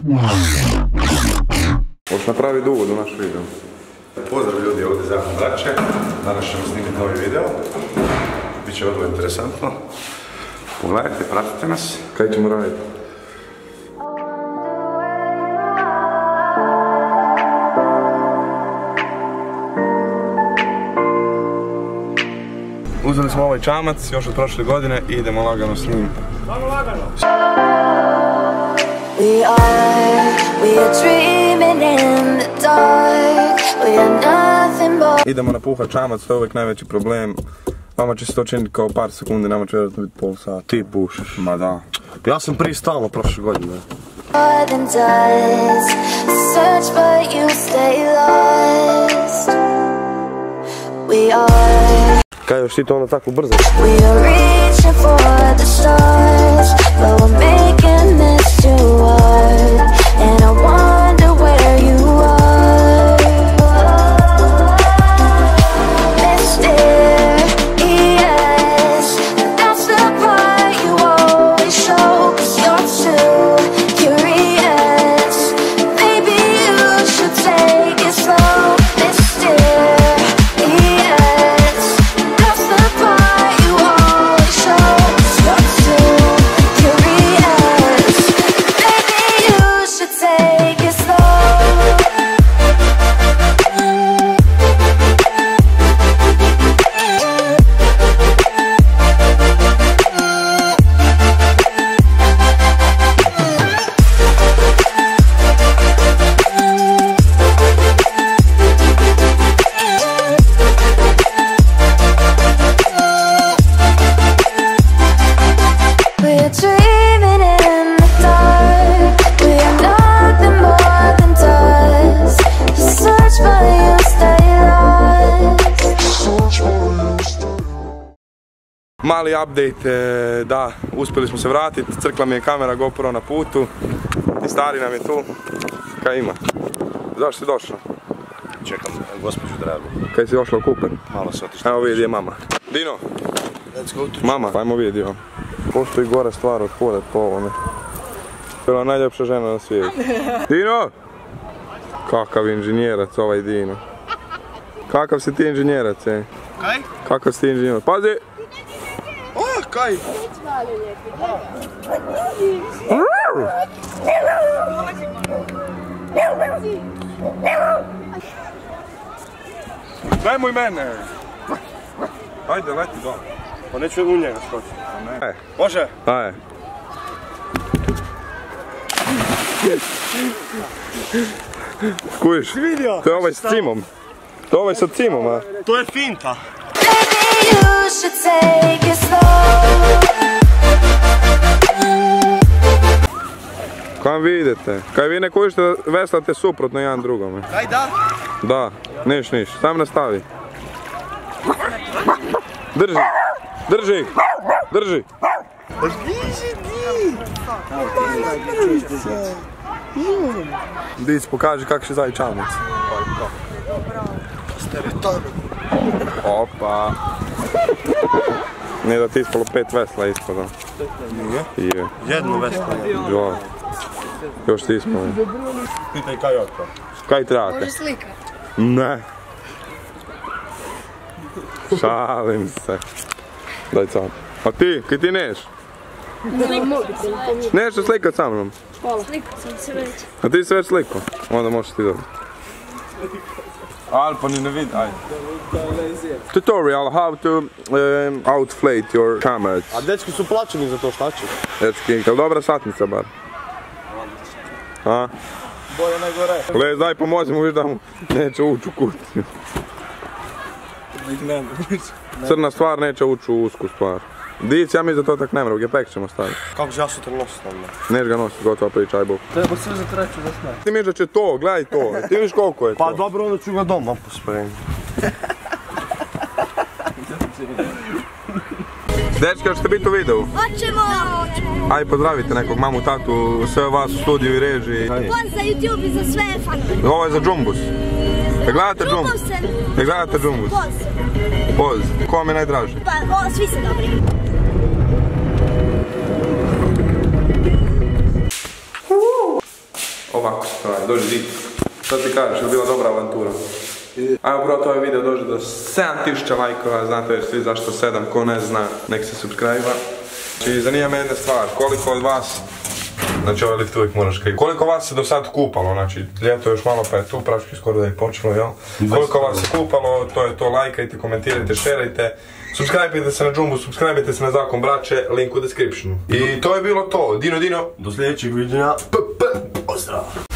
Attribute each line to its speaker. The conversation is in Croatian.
Speaker 1: Možeš napraviti uvod u naš video.
Speaker 2: Pozdrav ljudi, ovdje je Zakon Braće. Danas ćemo snimiti novi video. Biće vrlo interesantno. Pogledajte, pratite nas.
Speaker 1: Kaj ćemo raditi? Uzeli smo ovaj čamac još od prošle godine i idemo lagano s njim. Idemo napuhat čamac, to je uvijek najveći problem. Vama će se to činiti kao par sekundi, nama će vjerojatno biti pol sata.
Speaker 2: Ti pušiš.
Speaker 1: Ma da.
Speaker 2: Ja sam prije stalno prošle godine.
Speaker 1: Kaj još ti to ono tako brzo? Mali update, da, uspjeli smo se vratiti, crkla mi je kamera GoPro na putu i stari nam je tu. Kaj ima? Zašto si došao?
Speaker 2: Čekam gospođu dragu.
Speaker 1: Kaj si došla u Kupen?
Speaker 2: Malo se otišla.
Speaker 1: Evo vidi je mama. Dino! Mama, ajmo vidjeti ovo. Postoji gora stvar od hodat po ovome. Bila najljepša žena na svijetu. Dino! Kakav inženjerac ovaj Dino. Kakav si ti inženjerac, Kaj? Kakav si ti inženjerac? Pazi! Kaj? Nemoj mene! Ajde, leti dole.
Speaker 2: Pa neću u njega skočiti. Može?
Speaker 1: Ajde. Kujiš? To je ovaj s cimom. To je ovaj sa cimom, a?
Speaker 2: To je finta.
Speaker 1: Kam vi idete? Kaj vi ne kužište da veslate suprotno jedan drugome?
Speaker 2: Kaj da?
Speaker 1: Da, niš, sam nastavi. Drži, drži, drži. Dic, pokaži kak će zavi čamac. Opa. Nije da ti ispalo 5 vesla ispada.
Speaker 2: Nije?
Speaker 1: Je.
Speaker 2: Jednu vesla.
Speaker 1: Dva. Još ti ispalo.
Speaker 2: Pitaj kaj od to.
Speaker 1: Kaj trebate?
Speaker 3: Može slika?
Speaker 1: Ne. Šalim se. Daj sam. A ti, kaj ti neš? Neš se slikat sa mnom?
Speaker 3: Slikat sam se već.
Speaker 1: A ti se već slikao? Onda možeš ti dobiti. Alpa ni ne vidi, ajde. Tutorial how to outflate your cameras.
Speaker 2: A dečki su plaćeni za to, šta će?
Speaker 1: Dečki, je li dobra satnica bar? A?
Speaker 2: Bolje nego re.
Speaker 1: Lez, daj pomozi mu, viš da mu neće ući u kutiju. Crna stvar neće ući u usku stvar. Dic, ja mislim da to tak ne mre, u gepek ćemo staviti.
Speaker 2: Kako će ja sutra nositi onda?
Speaker 1: Neš ga nositi, gotova priča, aj bok.
Speaker 2: Treba sve za treću da snaj.
Speaker 1: Ti misliš da će to, gledaj to, ti vidiš koliko je to.
Speaker 2: Pa dobro, onda ću ga doma pospremiti.
Speaker 1: Dečki, hoćete biti u videu?
Speaker 3: Hoćemo!
Speaker 1: Aj, pozdravite nekog, mamu, tatu, sve vas u studiju i režiji.
Speaker 3: Poz za YouTube i za sve fanove.
Speaker 1: Ovo je za Džumbus. Ne gledate Džumbus? Ne gledate Džumbus?
Speaker 3: Poz.
Speaker 1: Poz. Ko vam je najdraži?
Speaker 3: Pa, svi su dobri.
Speaker 1: ovako stvari, dođi di. Što ti kažeš, je bila dobra avantura? Ajmo bro, ovaj video dođe do 7000 lajkova, znate već svi zašto 7, ko ne zna, nek se subscribe-a. Znači, zanima me jedna stvar, koliko od vas, znači ovaj lift uvijek moraš kaj, koliko vas se do sad kupalo, znači ljeto još malo pa je tu, praški skoro da je počelo, jel? Koliko vas se kupalo, to je to, lajkajte, komentirajte, šerajte, subscribe-ajte se na Džumbu, subscribe-ajte se na Zakon braće, link u descriptionu. I to je bilo to, Dino.
Speaker 4: Do sljedećeg viđenja, pozdrav!